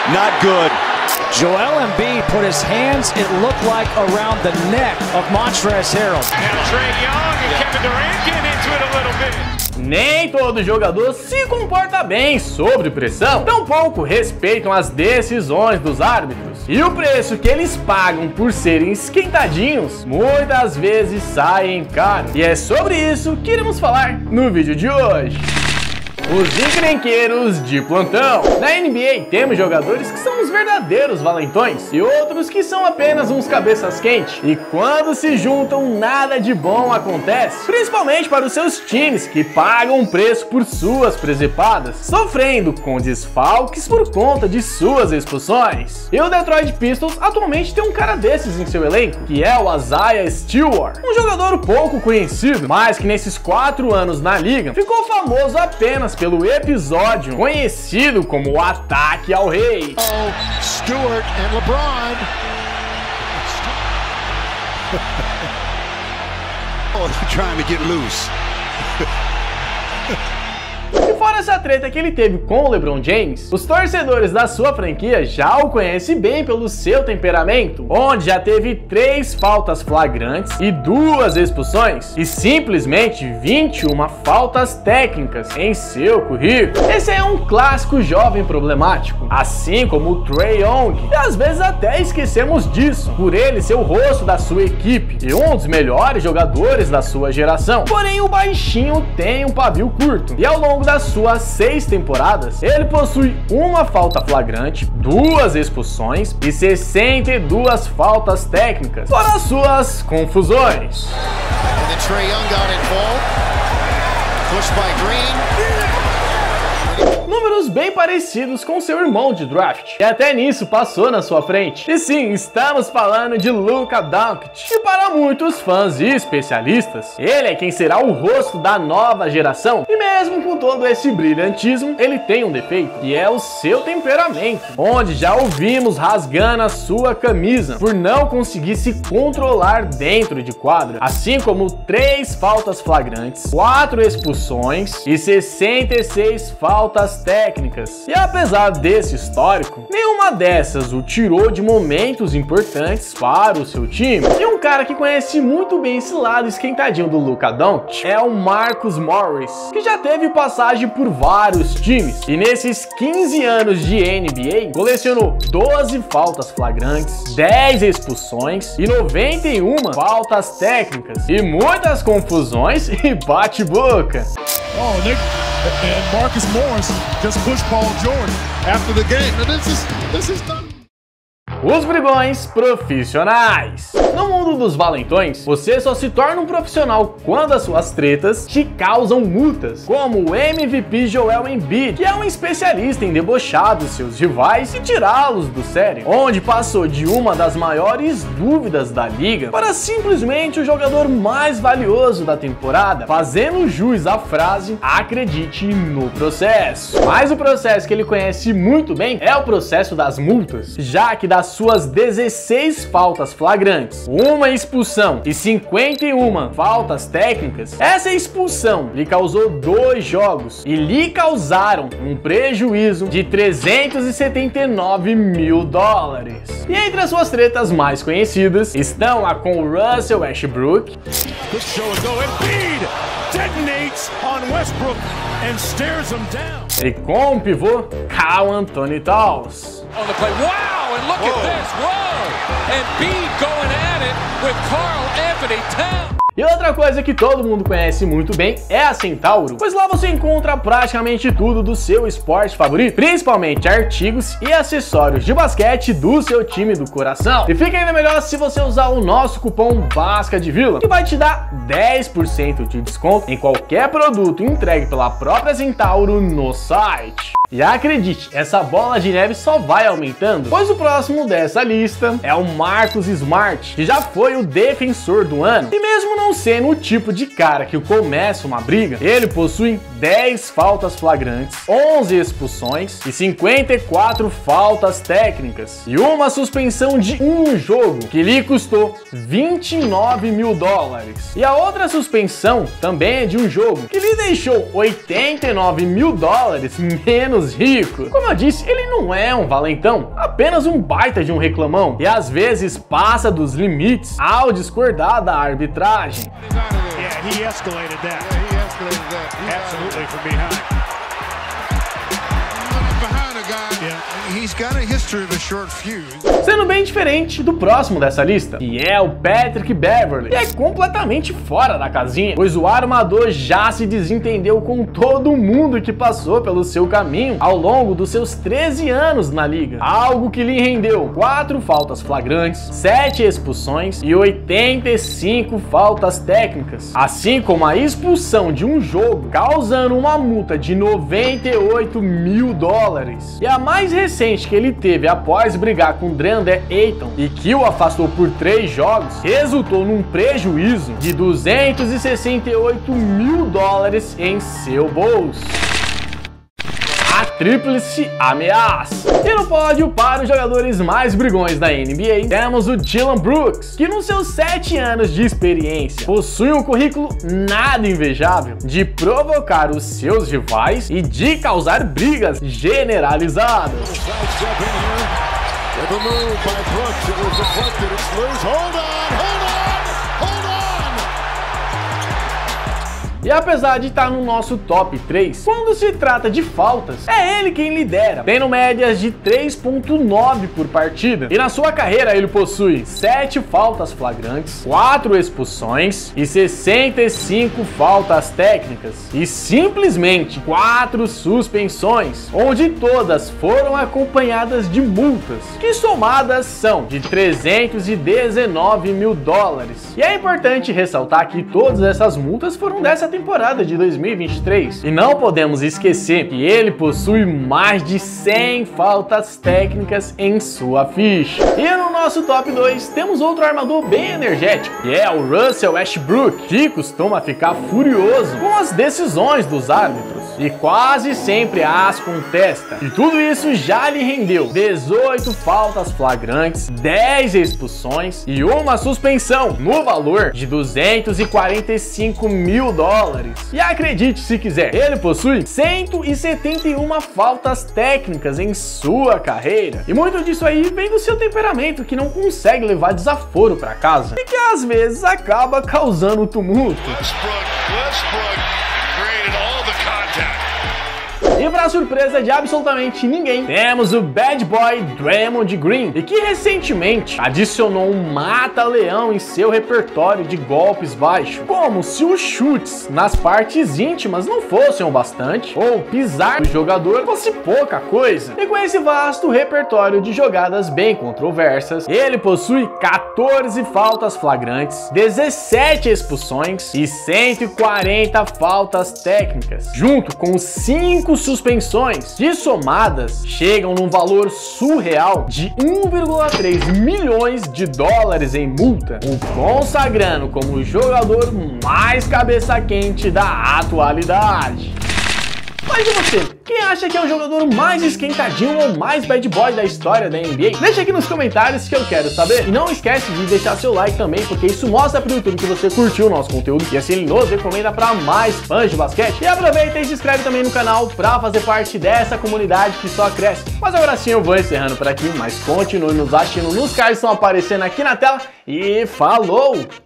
Not good. Joel Embiid put his hands, it looked like, around the neck of Montrezl Harrell. And Trae Young and Kevin Durant getting into it a little bit. Nem todo jogador se comporta bem sob pressão, tampouco respeitam as decisões dos árbitros. E o preço que eles pagam por serem esquentadinhos muitas vezes saem caro. E é sobre isso que iremos falar no vídeo de hoje. Os encrenqueiros de plantão. Na NBA temos jogadores que são os verdadeiros valentões e outros que são apenas uns cabeças quentes. E quando se juntam, nada de bom acontece. Principalmente para os seus times que pagam um preço por suas presepadas, sofrendo com desfalques por conta de suas expulsões. E o Detroit Pistons atualmente tem um cara desses em seu elenco, que é o Isaiah Stewart. Um jogador pouco conhecido, mas que nesses 4 anos na liga ficou famoso apenas pelo episódio conhecido como o Ataque ao Rei. Oh, Stewart and LeBron. Oh, they're trying to get loose. E fora essa treta que ele teve com o LeBron James, os torcedores da sua franquia já o conhecem bem pelo seu temperamento, onde já teve 3 faltas flagrantes e 2 expulsões, e simplesmente 21 faltas técnicas em seu currículo. Esse é um clássico jovem problemático, assim como o Trae Young, e às vezes até esquecemos disso, por ele ser o rosto da sua equipe e um dos melhores jogadores da sua geração. Porém, o baixinho tem um pavio curto, e ao longo das suas 6 temporadas, ele possui 1 falta flagrante, 2 expulsões e 62 faltas técnicas, fora as suas confusões. Trae Young got involved. Pushed by Green. Números bem parecidos com seu irmão de draft, e até nisso passou na sua frente. E sim, estamos falando de Luka Doncic, e para muitos fãs e especialistas, ele é quem será o rosto da nova geração. E mesmo com todo esse brilhantismo, ele tem um defeito, que é o seu temperamento, onde já ouvimos rasgando a sua camisa por não conseguir se controlar dentro de quadra, assim como 3 faltas flagrantes, 4 expulsões e 66 faltas técnicas. E apesar desse histórico, nenhuma dessas o tirou de momentos importantes para o seu time. E um cara que conhece muito bem esse lado esquentadinho do Luka Doncic é o Marcus Morris, que já teve passagem por vários times e nesses 15 anos de NBA colecionou 12 faltas flagrantes, 10 expulsões e 91 faltas técnicas e muitas confusões e bate-boca. Oh, Nick and Marcus Morris just pushed Paul George after the game. And this is done. Os brigões profissionais. No mundo dos valentões, você só se torna um profissional quando as suas tretas te causam multas, como o MVP Joel Embiid, que é um especialista em debochar dos seus rivais e tirá-los do sério, onde passou de uma das maiores dúvidas da liga para simplesmente o jogador mais valioso da temporada, fazendo jus à frase "acredite no processo". Mas o processo que ele conhece muito bem é o processo das multas, já que das suas 16 faltas flagrantes, 1 expulsão e 51 faltas técnicas, essa expulsão lhe causou 2 jogos e lhe causaram um prejuízo de $379 mil. E entre as suas tretas mais conhecidas estão a com Russell Westbrook, e com o pivô Karl Anthony Towns. On the play. Wow, and look at this. Whoa! Embiid going at it with Karl Anthony Towns. E outra coisa que todo mundo conhece muito bem é a Centauro, pois lá você encontra praticamente tudo do seu esporte favorito, principalmente artigos e acessórios de basquete do seu time do coração. E fica ainda melhor se você usar o nosso cupom BASCADEVILLA, que vai te dar 10% de desconto em qualquer produto entregue pela própria Centauro no site. E acredite, essa bola de neve só vai aumentando, pois o próximo dessa lista é o Marcus Smart, que já foi o defensor do ano. E mesmo não sendo o tipo de cara que começa uma briga, ele possui 10 faltas flagrantes, 11 expulsões e 54 faltas técnicas. E uma suspensão de um jogo, que lhe custou $29 mil. E a outra suspensão também é de um jogo, que lhe deixou $89 mil menos temos Rico. Como eu disse, ele não é um valentão, apenas um baita de um reclamão, e às vezes passa dos limites ao discordar da arbitragem. Sendo bem diferente do próximo dessa lista, que é o Patrick Beverley, que é completamente fora da casinha, pois o armador já se desentendeu com todo mundo que passou pelo seu caminho ao longo dos seus 13 anos na liga, algo que lhe rendeu 4 faltas flagrantes, 7 expulsões e 85 faltas técnicas, assim como a expulsão de um jogo, causando uma multa de $98 mil. E a mais recente que ele teve após brigar com DeAndre Ayton e que o afastou por 3 jogos, resultou num prejuízo de $268 mil em seu bolso. A tríplice ameaça. E no pódio, para os jogadores mais brigões da NBA, temos o Dillon Brooks, que nos seus 7 anos de experiência possui um currículo nada invejável de provocar os seus rivais e de causar brigas generalizadas. E apesar de estar no nosso top 3, quando se trata de faltas, é ele quem lidera, tendo médias de 3.9 por partida. E na sua carreira ele possui 7 faltas flagrantes, 4 expulsões e 65 faltas técnicas. E simplesmente 4 suspensões, onde todas foram acompanhadas de multas, que somadas são de $319 mil. E é importante ressaltar que todas essas multas foram dessa temporada de 2023. E não podemos esquecer que ele possui mais de 100 faltas técnicas em sua ficha. E no nosso top 2 temos outro armador bem energético, que é o Russell Westbrook, que costuma ficar furioso com as decisões dos árbitros e quase sempre as contesta. E tudo isso já lhe rendeu 18 faltas flagrantes, 10 expulsões e uma suspensão no valor de $245 mil. E acredite se quiser, ele possui 171 faltas técnicas em sua carreira. E muito disso aí vem do seu temperamento, que não consegue levar desaforo para casa e que às vezes acaba causando tumulto. E para surpresa de absolutamente ninguém, temos o bad boy Draymond Green, e que recentemente adicionou um mata-leão em seu repertório de golpes baixos, como se os chutes nas partes íntimas não fossem o bastante, ou pisar no jogador fosse pouca coisa. E com esse vasto repertório de jogadas bem controversas, ele possui 14 faltas flagrantes, 17 expulsões e 140 faltas técnicas, junto com 5 suspensões, que somadas chegam num valor surreal de $1,3 milhões em multa, o consagrando como o jogador mais cabeça quente da atualidade. Mas e você? Quem acha que é o jogador mais esquentadinho ou mais bad boy da história da NBA? Deixa aqui nos comentários que eu quero saber. E não esquece de deixar seu like também, porque isso mostra pro YouTube que você curtiu o nosso conteúdo e assim ele nos recomenda para mais fãs de basquete. E aproveita e se inscreve também no canal para fazer parte dessa comunidade que só cresce. Mas agora sim eu vou encerrando por aqui, mas continue nos assistindo nos cards que estão aparecendo aqui na tela e falou!